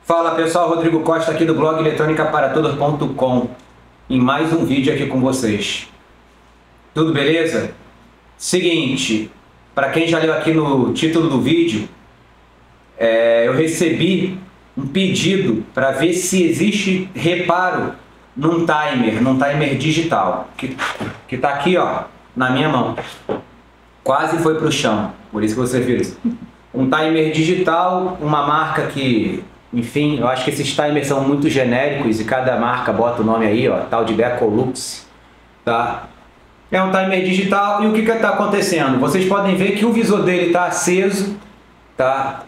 Fala pessoal, Rodrigo Costa aqui do blog eletrônicaparatodos.com em mais um vídeo aqui com vocês. Tudo beleza? Seguinte, para quem já leu aqui no título do vídeo, eu recebi um pedido para ver se existe reparo num timer digital, que tá aqui ó, na minha mão. Quase foi pro chão, por isso que você viu isso. Um timer digital, uma marca que, enfim, eu acho que esses timers são muito genéricos e cada marca bota o nome aí, ó, tal de Beccolux, tá? É um timer digital e o que que tá acontecendo? Vocês podem ver que o visor dele tá aceso, tá?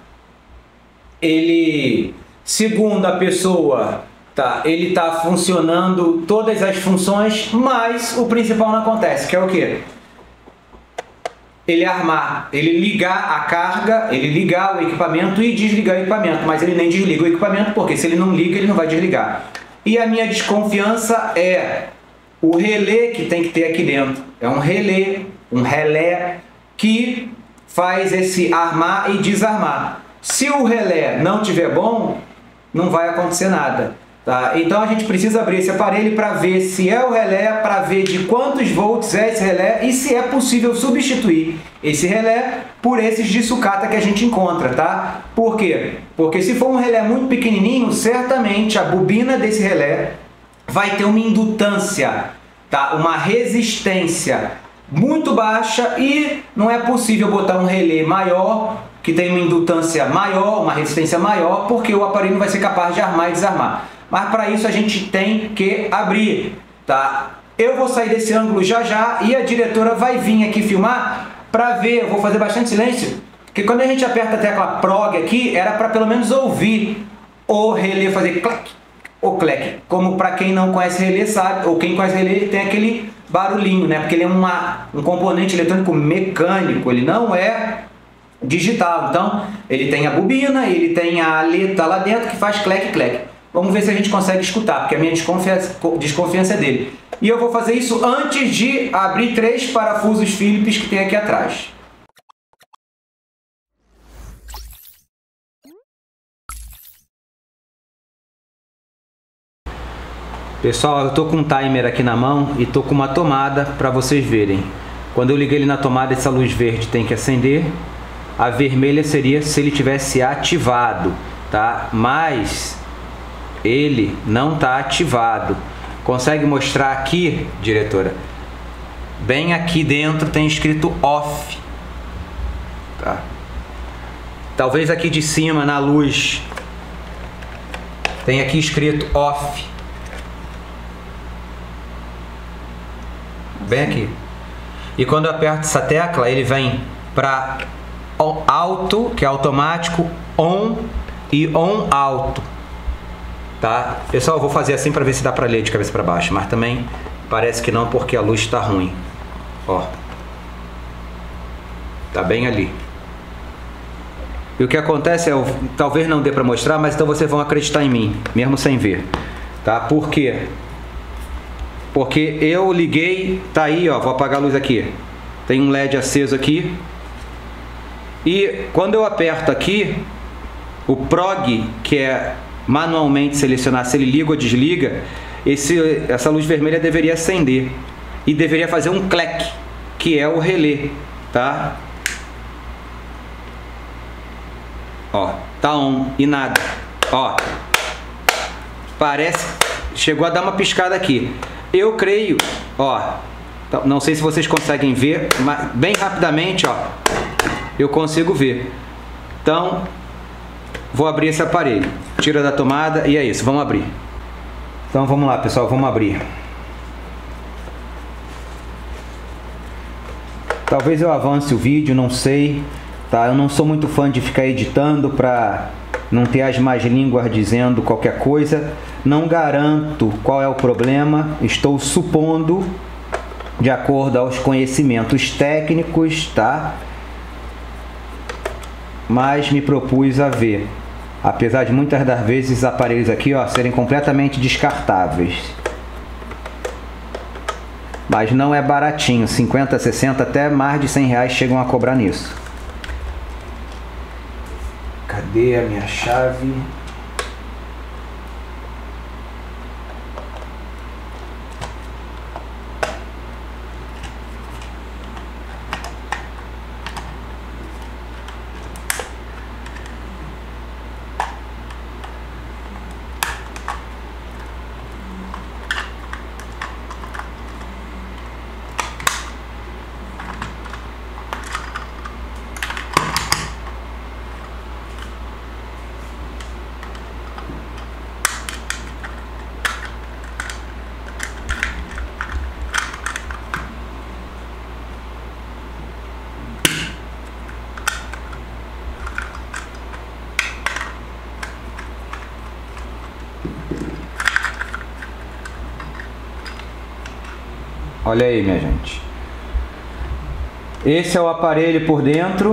Ele, segundo a pessoa, tá, ele tá funcionando todas as funções, mas o principal não acontece, que é o quê? Ele armar, ele ligar a carga, ele ligar o equipamento e desligar o equipamento, mas ele nem desliga o equipamento, porque se ele não liga, ele não vai desligar. E a minha desconfiança é o relé que tem que ter aqui dentro. É um relé que faz esse armar e desarmar. Se o relé não tiver bom, não vai acontecer nada. Tá? Então a gente precisa abrir esse aparelho para ver se é o relé, para ver de quantos volts é esse relé e se é possível substituir esse relé por esses de sucata que a gente encontra, tá? Por quê? Porque se for um relé muito pequenininho, certamente a bobina desse relé vai ter uma indutância, tá? Uma resistência muito baixa e não é possível botar um relé maior que tem uma indutância maior, uma resistência maior, porque o aparelho não vai ser capaz de armar e desarmar. Mas para isso a gente tem que abrir, tá? Eu vou sair desse ângulo já já e a diretora vai vir aqui filmar para ver. Eu vou fazer bastante silêncio, porque quando a gente aperta a tecla prog aqui, era para pelo menos ouvir o relé fazer clac ou clec. Como para quem não conhece relé sabe, ou quem conhece relé tem aquele barulhinho, né? Porque ele é um componente eletrônico mecânico, ele não é digital. Então ele tem a bobina, ele tem a aleta lá dentro que faz clec clec. Vamos ver se a gente consegue escutar, porque a minha desconfiança é dele. E eu vou fazer isso antes de abrir 3 parafusos Phillips que tem aqui atrás. Pessoal, eu estou com um timer aqui na mão e estou com uma tomada para vocês verem. Quando eu liguei ele na tomada, essa luz verde tem que acender. A vermelha seria se ele tivesse ativado, tá? Mas ele não está ativado. Consegue mostrar aqui, diretora? Bem aqui dentro tem escrito off, tá? Talvez aqui de cima na luz tem aqui escrito off. Bem aqui. E quando eu aperto essa tecla, ele vem para auto, que é automático, on e on alto. Tá? Pessoal, eu vou fazer assim para ver se dá para ler de cabeça para baixo, mas também parece que não, porque a luz está ruim. Ó, tá bem ali. E o que acontece é, talvez não dê para mostrar, mas então vocês vão acreditar em mim, mesmo sem ver, tá? Por quê? Porque eu liguei, tá aí, ó, vou apagar a luz aqui. Tem um LED aceso aqui. E quando eu aperto aqui, o prog, que é manualmente selecionar se ele liga ou desliga, essa luz vermelha deveria acender e deveria fazer um clec, que é o relé, tá? Ó, tá on e nada. Ó, parece, chegou a dar uma piscada aqui. Eu creio, ó, não sei se vocês conseguem ver, mas bem rapidamente, ó, eu consigo ver. Então vou abrir esse aparelho, tira da tomada e é isso, vamos abrir. Então vamos lá, pessoal, vamos abrir. Talvez eu avance o vídeo, não sei, tá? Eu não sou muito fã de ficar editando para não ter as más línguas dizendo qualquer coisa. Não garanto qual é o problema, estou supondo de acordo aos conhecimentos técnicos, tá? Mas me propus a ver. Apesar de muitas das vezes os aparelhos aqui, ó, serem completamente descartáveis. Mas não é baratinho, 50, 60, até mais de 100 reais chegam a cobrar nisso. Cadê a minha chave? Olha aí, minha gente. Esse é o aparelho por dentro.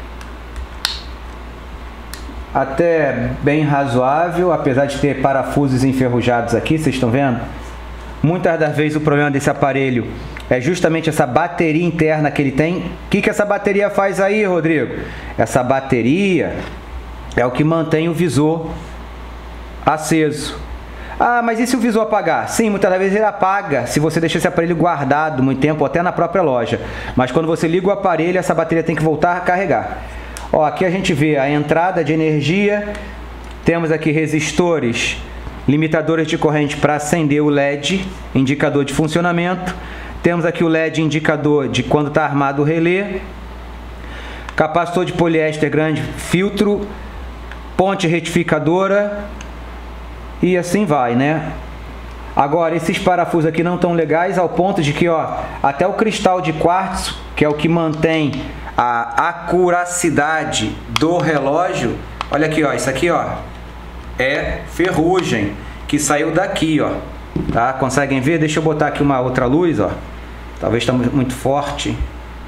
Até bem razoável, apesar de ter parafusos enferrujados aqui, vocês estão vendo? Muitas das vezes o problema desse aparelho é justamente essa bateria interna que ele tem. O que essa bateria faz aí, Rodrigo? Essa bateria é o que mantém o visor aceso. Ah, mas e se o visor apagar? Sim, muitas das vezes ele apaga se você deixar esse aparelho guardado muito tempo, ou até na própria loja. Mas quando você liga o aparelho, essa bateria tem que voltar a carregar. Ó, aqui a gente vê a entrada de energia. Temos aqui resistores, limitadores de corrente para acender o LED, indicador de funcionamento. Temos aqui o LED indicador de quando está armado o relé. Capacitor de poliéster grande, filtro, ponte retificadora e assim vai, né? Agora, esses parafusos aqui não estão legais ao ponto de que, ó, até o cristal de quartzo, que é o que mantém a acuracidade do relógio, olha aqui, ó, isso aqui, ó, é ferrugem que saiu daqui, ó, tá? Conseguem ver? Deixa eu botar aqui uma outra luz, ó. Talvez está muito forte.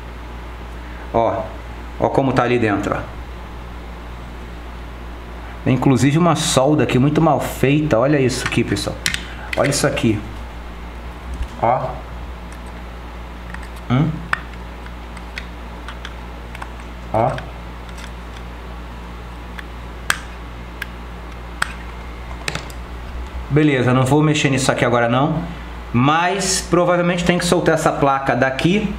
Ó como tá ali dentro, ó. Inclusive uma solda aqui muito mal feita. Olha isso aqui, pessoal. Olha isso aqui. Ó. Ó. Beleza, não vou mexer nisso aqui agora não. Mas provavelmente tem que soltar essa placa daqui.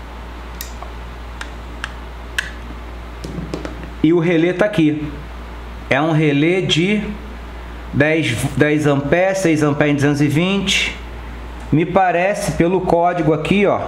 E o relé tá aqui. É um relé de 10 amperes, 6 amperes em 220. Me parece, pelo código aqui, ó.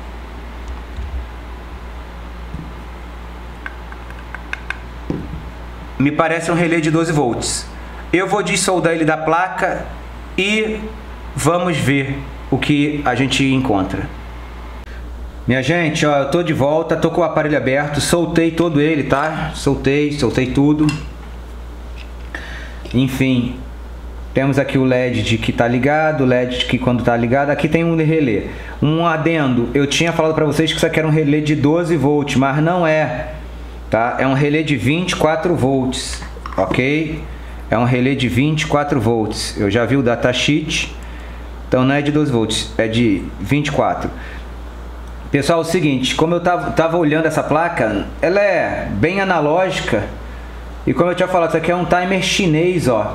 Me parece um relé de 12 volts. Eu vou dessoldar ele da placa e vamos ver o que a gente encontra. Minha gente, ó, eu tô de volta, tô com o aparelho aberto, soltei todo ele, tá? Soltei tudo. Enfim, temos aqui o LED de que tá ligado, o LED de que quando tá ligado, aqui tem um relé. Um adendo, eu tinha falado para vocês que isso aqui era um relé de 12 volts, mas não é, tá? É um relé de 24 volts, ok? É um relé de 24 volts. Eu já vi o datasheet, então não é de 12 volts, é de 24. Pessoal, é o seguinte, como eu tava olhando essa placa, ela é bem analógica. E como eu tinha falado, isso aqui é um timer chinês, ó.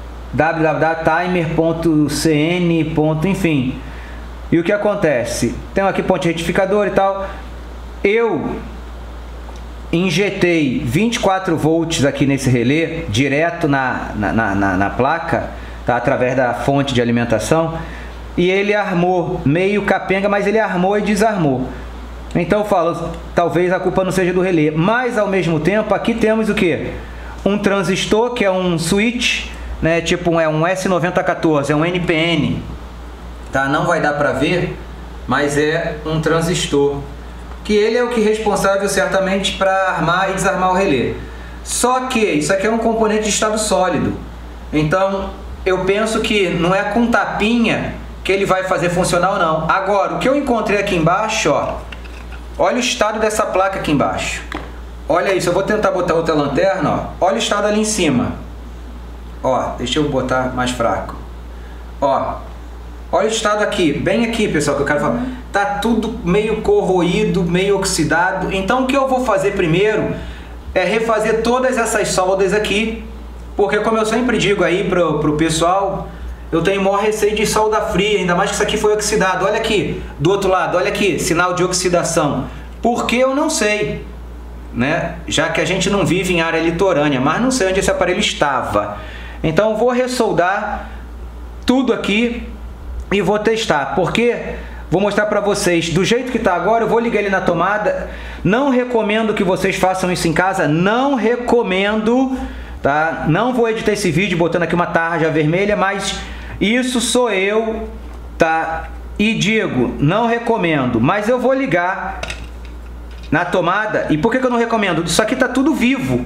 www.timer.cn. Enfim. E o que acontece? Tem aqui ponte retificador e tal. Eu injetei 24 volts aqui nesse relé, direto na placa, tá? Através da fonte de alimentação. E ele armou, meio capenga, mas ele armou e desarmou. Então eu falo, talvez a culpa não seja do relé. Mas ao mesmo tempo, aqui temos o que? Um transistor, que é um switch, né? Tipo, é um S9014, é um NPN. Tá? Não vai dar para ver, mas é um transistor. Que ele é o que é responsável certamente para armar e desarmar o relé. Só que isso aqui é um componente de estado sólido. Então eu penso que não é com tapinha que ele vai fazer funcionar ou não. Agora, o que eu encontrei aqui embaixo, ó, olha o estado dessa placa aqui embaixo. Olha isso, eu vou tentar botar outra lanterna, ó. Olha o estado ali em cima. Ó, deixa eu botar mais fraco. Ó, olha o estado aqui, bem aqui, pessoal, que eu quero falar. Tá tudo meio corroído, meio oxidado. Então o que eu vou fazer primeiro é refazer todas essas soldas aqui, porque como eu sempre digo aí pro pessoal, eu tenho maior receio de solda fria, ainda mais que isso aqui foi oxidado. Olha aqui, do outro lado, olha aqui, sinal de oxidação. Porque eu não sei, né? Já que a gente não vive em área litorânea, mas não sei onde esse aparelho estava. Então eu vou ressoldar tudo aqui e vou testar, porque vou mostrar para vocês do jeito que está agora. Eu vou ligar ele na tomada. Não recomendo que vocês façam isso em casa, não recomendo, tá? Não vou editar esse vídeo botando aqui uma tarja vermelha, mas isso sou eu, tá? E digo, não recomendo, mas eu vou ligar na tomada. E por que eu não recomendo? Isso aqui tá tudo vivo,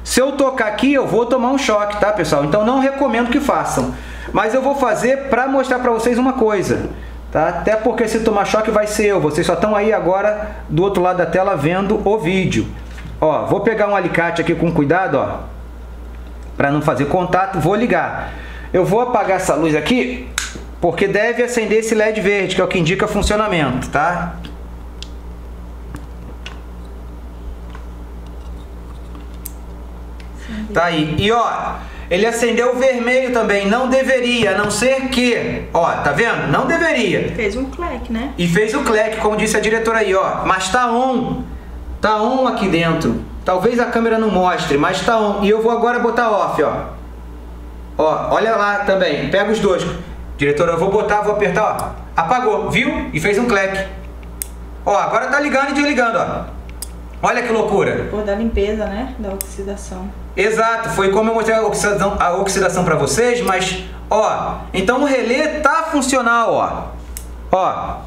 Se eu tocar aqui, eu vou tomar um choque, tá, pessoal? Então não recomendo que façam. Mas eu vou fazer para mostrar para vocês uma coisa, tá? Até porque se tomar choque vai ser eu. Vocês só estão aí agora do outro lado da tela vendo o vídeo. Ó, vou pegar um alicate aqui com cuidado, ó, para não fazer contato. Vou ligar. Eu vou apagar essa luz aqui, porque deve acender esse LED verde, que é o que indica funcionamento, tá? Tá aí. E ó, ele acendeu o vermelho também. Não deveria, a não ser que... Ó, tá vendo? Não deveria. Fez um clack, né? E fez o clack, como disse a diretora aí, ó. Mas tá on. Tá on aqui dentro. Talvez a câmera não mostre, mas tá on. E eu vou agora botar off, ó. Ó, olha lá também. Pega os dois. Diretora, eu vou botar, vou apertar, ó. Apagou, viu? E fez um clack. Ó, agora tá ligando e desligando, ó. Olha que loucura. Por da limpeza, né? Da oxidação. Exato, foi como eu mostrei a oxidação para vocês, mas, ó, então o relé tá funcional, ó. Ó.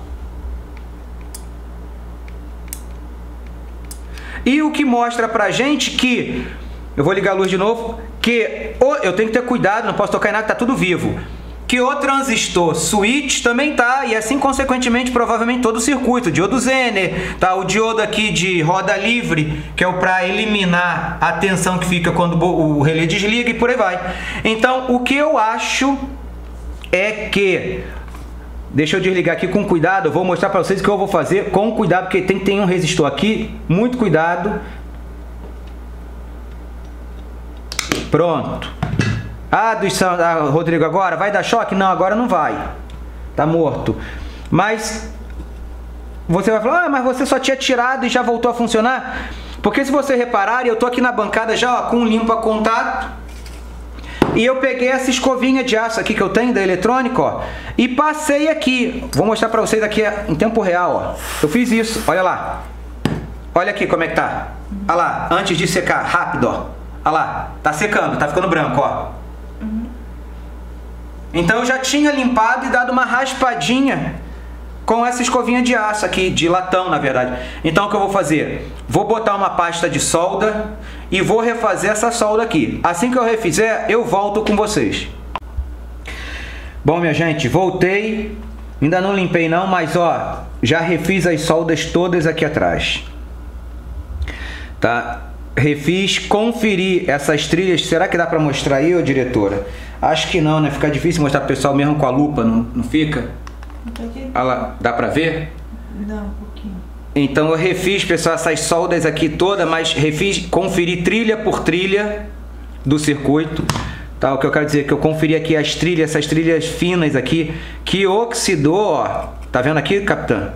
E o que mostra pra gente que, eu vou ligar a luz de novo, que eu tenho que ter cuidado, não posso tocar em nada, tá tudo vivo. Que o transistor switch também tá, e assim consequentemente provavelmente todo o circuito, diodo Zener, tá, o diodo aqui de roda livre, que é o para eliminar a tensão que fica quando o relé desliga e por aí vai. Então o que eu acho é que, deixa eu desligar aqui com cuidado, eu vou mostrar para vocês o que eu vou fazer com cuidado, porque tem um resistor aqui, muito cuidado. Pronto. Rodrigo, agora vai dar choque? Não, agora não vai. Tá morto. Mas você vai falar, mas você só tinha tirado e já voltou a funcionar? Porque se você reparar, eu tô aqui na bancada já, ó, com um limpa-contato. E eu peguei essa escovinha de aço aqui que eu tenho da eletrônica, ó, e passei aqui. Vou mostrar pra vocês aqui em tempo real, ó. Eu fiz isso, olha lá. Olha aqui como é que tá. Olha lá, antes de secar, rápido, ó. Olha lá, tá secando, tá ficando branco, ó. Então eu já tinha limpado e dado uma raspadinha com essa escovinha de aço aqui, de latão na verdade. Então o que eu vou fazer? Vou botar uma pasta de solda e vou refazer essa solda aqui. Assim que eu refizer, eu volto com vocês. Bom, minha gente, voltei. Ainda não limpei não, mas ó, já refiz as soldas todas aqui atrás. Tá? Refiz, conferi essas trilhas. Será que dá pra mostrar aí, ô diretora? Acho que não, né? Fica difícil mostrar pro pessoal mesmo com a lupa, não fica? Olha lá, dá pra ver? Não, um pouquinho. Então eu refiz, pessoal, essas soldas aqui todas, mas refiz, conferi trilha por trilha do circuito. Tá? O que eu quero dizer é que eu conferi aqui as trilhas, essas trilhas finas aqui, que oxidou, ó. Tá vendo aqui, capitã?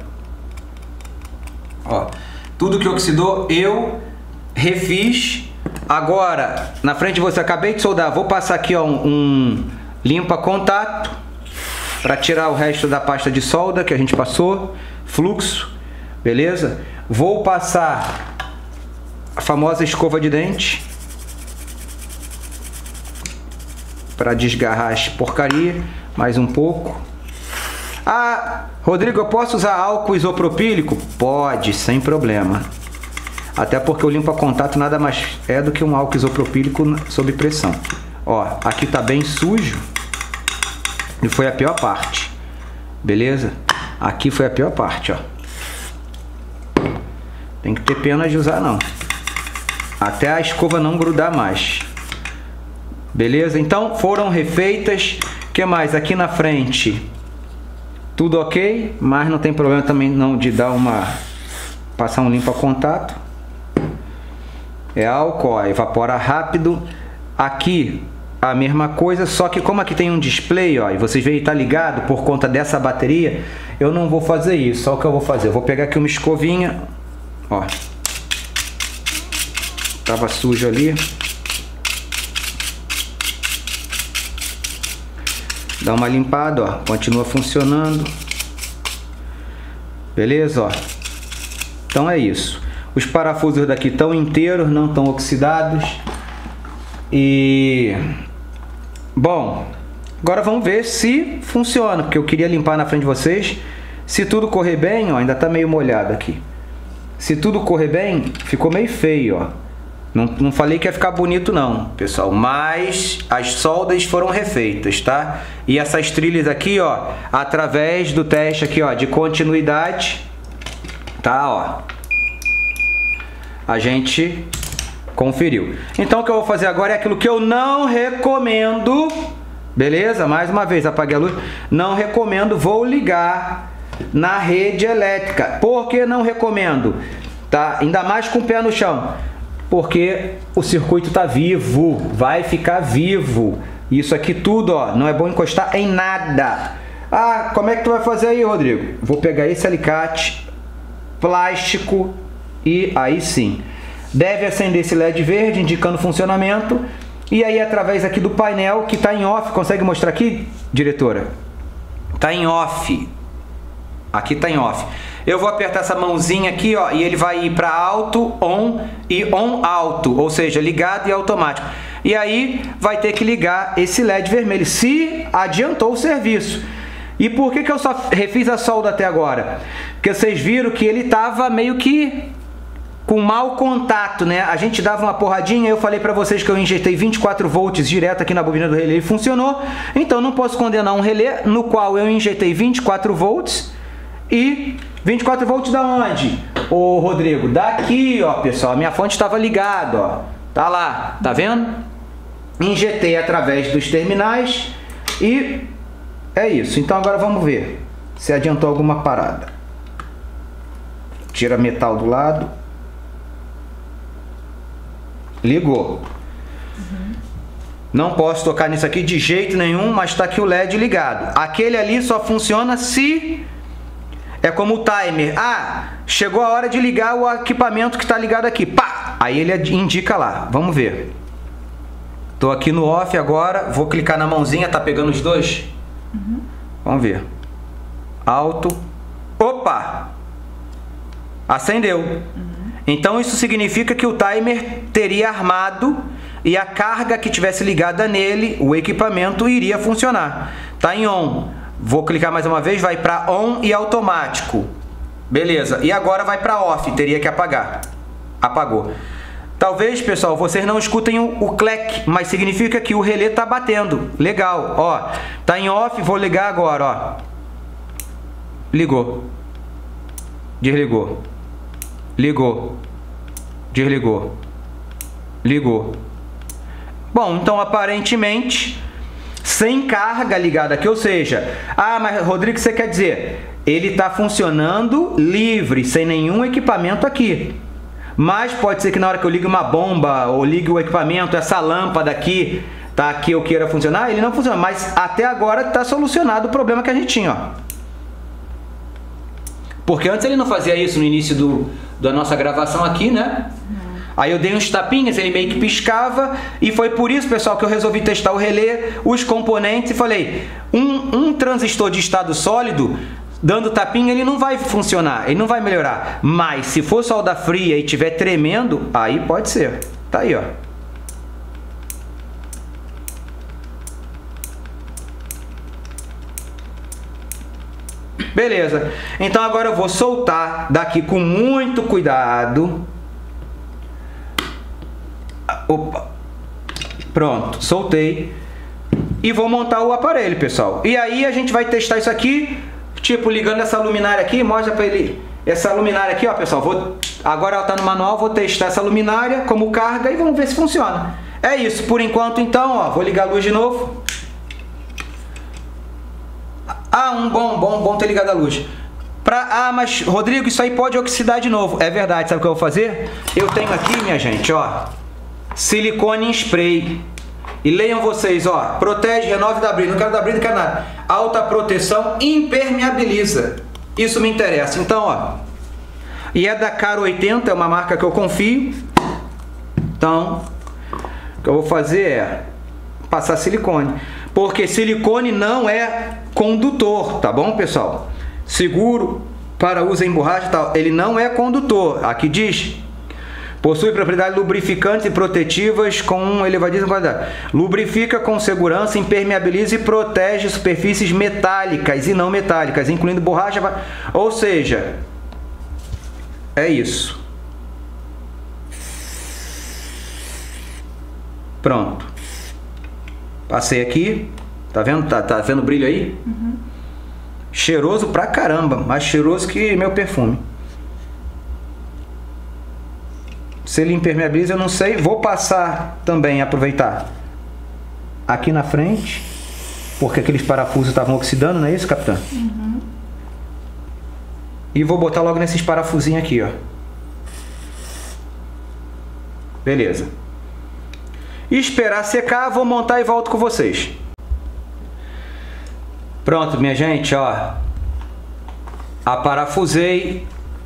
Ó, tudo que oxidou eu refiz. Agora, na frente de você, acabei de soldar, vou passar aqui ó, um limpa-contato para tirar o resto da pasta de solda que a gente passou, fluxo, beleza? Vou passar a famosa escova de dente para desgarrar as porcaria, mais um pouco. Ah, Rodrigo, eu posso usar álcool isopropílico? Pode, sem problema. Até porque o limpa-contato nada mais é do que um álcool isopropílico sob pressão. Ó, aqui tá bem sujo. E foi a pior parte. Beleza? Aqui foi a pior parte, ó. Tem que ter pena de usar não. Até a escova não grudar mais. Beleza? Então foram refeitas. O que mais? Aqui na frente. Tudo ok. Mas não tem problema também não de dar uma... Passar um limpa-contato. É álcool, ó, evapora rápido. Aqui a mesma coisa, só que como aqui tem um display, ó, e vocês veem tá ligado por conta dessa bateria, eu não vou fazer isso. Só o que eu vou fazer, eu vou pegar aqui uma escovinha, ó. Tava sujo ali. Dá uma limpada, ó, continua funcionando. Beleza, ó. Então é isso. Os parafusos daqui estão inteiros, não estão oxidados. E... Bom, agora vamos ver se funciona, porque eu queria limpar na frente de vocês. Se tudo correr bem, ó, ainda está meio molhado aqui. Se tudo correr bem, ficou meio feio, ó. Não falei que ia ficar bonito não, pessoal, mas as soldas foram refeitas, tá? E essas trilhas aqui, ó, através do teste aqui, ó, de continuidade, tá, ó, a gente conferiu. Então o que eu vou fazer agora é aquilo que eu não recomendo, beleza? Mais uma vez, apaguei a luz. Não recomendo, vou ligar na rede elétrica. Por que não recomendo? Tá? Ainda mais com o pé no chão. Porque o circuito tá vivo, vai ficar vivo. Isso aqui tudo, ó, não é bom encostar em nada. Ah, como é que tu vai fazer aí, Rodrigo? Vou pegar esse alicate plástico e aí sim. Deve acender esse LED verde, indicando funcionamento. E aí, através aqui do painel, que está em off, consegue mostrar aqui, diretora? Está em off. Aqui está em off. Eu vou apertar essa mãozinha aqui, ó, e ele vai ir para alto, on e on alto, ou seja, ligado e automático. E aí vai ter que ligar esse LED vermelho, se adiantou o serviço. E por que eu só refiz a solda até agora? Porque vocês viram que ele estava meio que com mau contato, né? A gente dava uma porradinha, eu falei para vocês que eu injetei 24 volts direto aqui na bobina do relé e funcionou. Então não posso condenar um relé no qual eu injetei 24 volts e 24 volts da onde? Ô Rodrigo, daqui, ó, pessoal, a minha fonte estava ligada, ó. Tá lá, tá vendo? Injetei através dos terminais e é isso. Então agora vamos ver se adiantou alguma parada. Tira metal do lado. Ligou. Não posso tocar nisso aqui de jeito nenhum, mas está aqui o LED ligado. Aquele ali só funciona se... É como o timer. Ah, chegou a hora de ligar o equipamento que está ligado aqui. Pá! Aí ele indica lá. Vamos ver. Tô aqui no off agora. Vou clicar na mãozinha. Tá pegando os dois? Vamos ver. Alto. Opa! Acendeu. Então isso significa que o timer teria armado e a carga que tivesse ligada nele, o equipamento, iria funcionar. Tá em on. Vou clicar mais uma vez, vai para on e automático. Beleza. E agora vai para off, teria que apagar. Apagou. Talvez, pessoal, vocês não escutem o clack, mas significa que o relé tá batendo. Legal, ó. Tá em off, vou ligar agora, ó. Ligou. Desligou. Ligou. Desligou. Ligou. Bom, então aparentemente sem carga ligada aqui, ou seja, ah, mas Rodrigo, você quer dizer, ele está funcionando livre, sem nenhum equipamento aqui. Mas pode ser que na hora que eu ligue uma bomba ou ligue o equipamento, essa lâmpada aqui, tá, que eu queira funcionar, ele não funciona. Mas até agora está solucionado o problema que a gente tinha, ó. Porque antes ele não fazia isso no início da nossa gravação aqui, né? Aí eu dei uns tapinhas, ele meio que piscava, e foi por isso, pessoal, que eu resolvi testar o relé, os componentes, e falei, um transistor de estado sólido, dando tapinha, ele não vai funcionar, ele não vai melhorar. Mas se for solda fria e tiver tremendo, aí pode ser. Tá aí, ó. Beleza. Então agora eu vou soltar daqui com muito cuidado. Opa. Pronto, soltei. E vou montar o aparelho, pessoal. E aí a gente vai testar isso aqui, tipo, ligando essa luminária aqui, mostra pra ele. Essa luminária aqui, ó, pessoal, agora ela tá no manual, vou testar essa luminária como carga e vamos ver se funciona. É isso, por enquanto então, ó, vou ligar a luz de novo. Ah, bom ter ligado a luz. Mas Rodrigo, isso aí pode oxidar de novo. É verdade, sabe o que eu vou fazer? Eu tenho aqui, minha gente, ó, silicone em spray. E leiam vocês, ó, protege, renove da brisa, não quero da brisa, não quero nada. Alta proteção, impermeabiliza. Isso me interessa. Então, ó, e é da Caro 80, é uma marca que eu confio. Então, o que eu vou fazer é passar silicone. Porque silicone não é condutor, tá bom, pessoal? Seguro para uso em borracha e tal, ele não é condutor. Aqui diz, possui propriedades lubrificantes e protetivas com elevadíssima qualidade. Lubrifica com segurança, impermeabiliza e protege superfícies metálicas e não metálicas, incluindo borracha. Ou seja, é isso. Pronto. Passei aqui. Tá vendo? Tá vendo o brilho aí? Uhum. Cheiroso pra caramba. Mais cheiroso que meu perfume. Se ele impermeabiliza, eu não sei. Vou passar também, aproveitar aqui na frente, porque aqueles parafusos estavam oxidando, não é isso, capitã? Uhum. E vou botar logo nesses parafusinhos aqui, ó. Beleza. E esperar secar, vou montar e volto com vocês. Pronto, minha gente, ó. Aparafusei.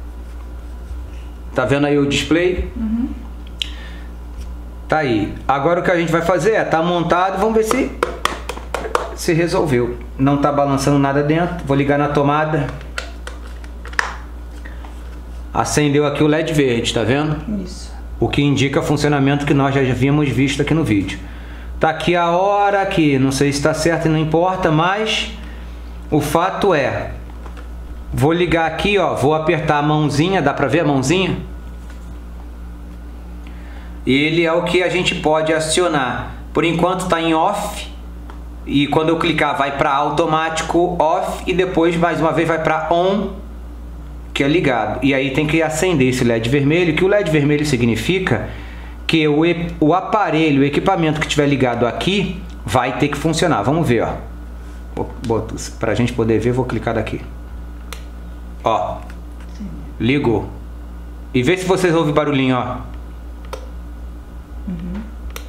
Tá vendo aí o display? Uhum. Tá aí. Agora o que a gente vai fazer é tá montado, vamos ver se resolveu. Não tá balançando nada dentro. Vou ligar na tomada. Acendeu aqui o LED verde, tá vendo? Isso. O que indica funcionamento que nós já havíamos visto aqui no vídeo. Tá aqui a hora, que não sei se está certo e não importa, mas o fato é, vou ligar aqui, ó, vou apertar a mãozinha, dá pra ver a mãozinha? Ele é o que a gente pode acionar. Por enquanto está em off, e quando eu clicar vai para automático off, e depois mais uma vez vai para on, que é ligado. E aí tem que acender esse LED vermelho, que o LED vermelho significa que o aparelho, o equipamento que estiver ligado aqui, vai ter que funcionar. Vamos ver, ó. Para a gente poder ver, vou clicar daqui. Ó, ligou. E vê se vocês ouvem barulhinho, ó. Uhum.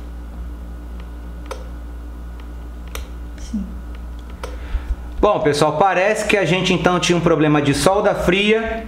Sim. Bom, pessoal, parece que a gente então tinha um problema de solda fria,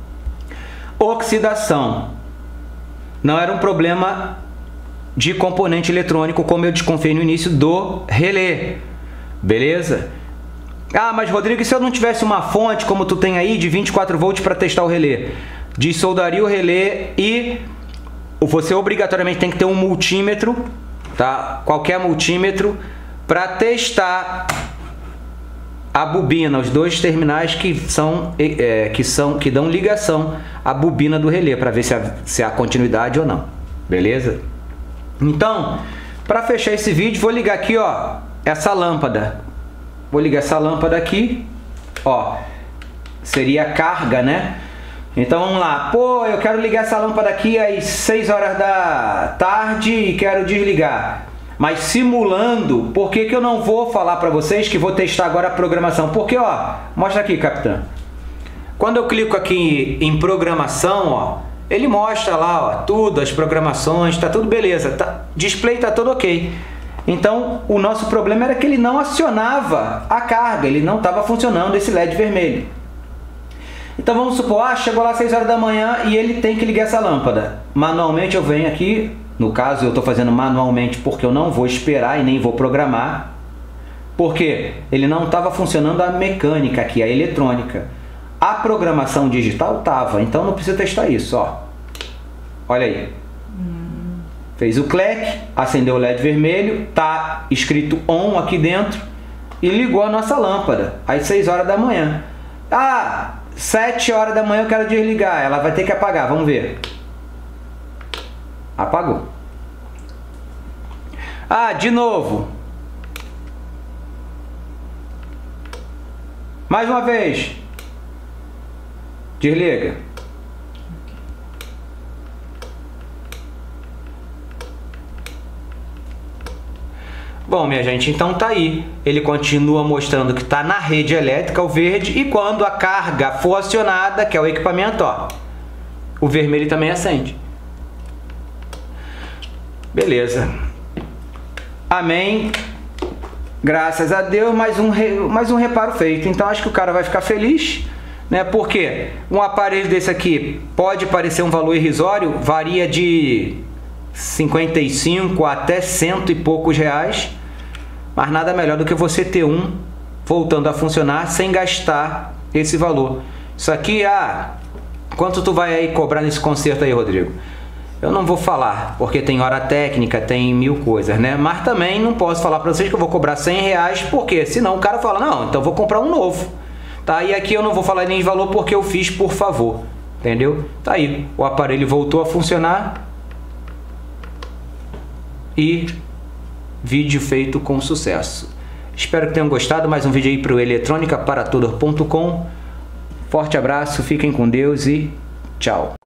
oxidação. Não era um problema de componente eletrônico, como eu desconfiei no início do relé. Beleza? Ah, mas Rodrigo, e se eu não tivesse uma fonte como tu tem aí de 24 volts para testar o relé? Dessoldaria o relé e você obrigatoriamente tem que ter um multímetro, tá? Qualquer multímetro para testar a bobina, os dois terminais que dão ligação à bobina do relé, para ver se há continuidade ou não. Beleza? Então, para fechar esse vídeo, vou ligar aqui, ó, essa lâmpada. Vou ligar essa lâmpada aqui, ó. Seria a carga, né? Então vamos lá. Pô, eu quero ligar essa lâmpada aqui às 6 horas da tarde e quero desligar. Mas simulando, por que eu não vou falar para vocês que vou testar agora a programação? Porque, ó, mostra aqui, capitã. Quando eu clico aqui em programação, ó, ele mostra lá, ó, tudo, as programações, tá tudo beleza, tá, display tá tudo ok. Então, o nosso problema era que ele não acionava a carga, ele não estava funcionando esse LED vermelho. Então vamos supor, chegou lá às 6 horas da manhã e ele tem que ligar essa lâmpada. Manualmente eu venho aqui, no caso eu estou fazendo manualmente porque eu não vou esperar e nem vou programar. Porque ele não estava funcionando a mecânica aqui, a eletrônica. A programação digital estava, então não precisa testar isso, ó. Olha aí. Fez o CLEC, acendeu o LED vermelho, tá escrito ON aqui dentro e ligou a nossa lâmpada às 6 horas da manhã. Ah, 7 horas da manhã eu quero desligar, ela vai ter que apagar, vamos ver. Apagou. Ah, de novo. Mais uma vez. Desliga. Bom, minha gente, então tá aí. Ele continua mostrando que está na rede elétrica, o verde, e quando a carga for acionada, que é o equipamento, ó, o vermelho também acende. Beleza. Amém. Graças a Deus, mais um reparo feito. Então acho que o cara vai ficar feliz, né? Porque um aparelho desse aqui pode parecer um valor irrisório, varia de 55 até 100 e poucos reais, mas nada melhor do que você ter um voltando a funcionar sem gastar esse valor. Isso aqui, quanto tu vai aí cobrar nesse conserto aí, Rodrigo? Eu não vou falar, porque tem hora técnica, tem 1000 coisas, né? Mas também não posso falar para vocês que eu vou cobrar 100 reais, porque senão o cara fala, não, então eu vou comprar um novo. Tá? E aqui eu não vou falar nem de valor porque eu fiz por favor, entendeu? Tá aí, o aparelho voltou a funcionar e vídeo feito com sucesso. Espero que tenham gostado. Mais um vídeo aí para o eletronicaparatodor.com. Forte abraço, fiquem com Deus e tchau.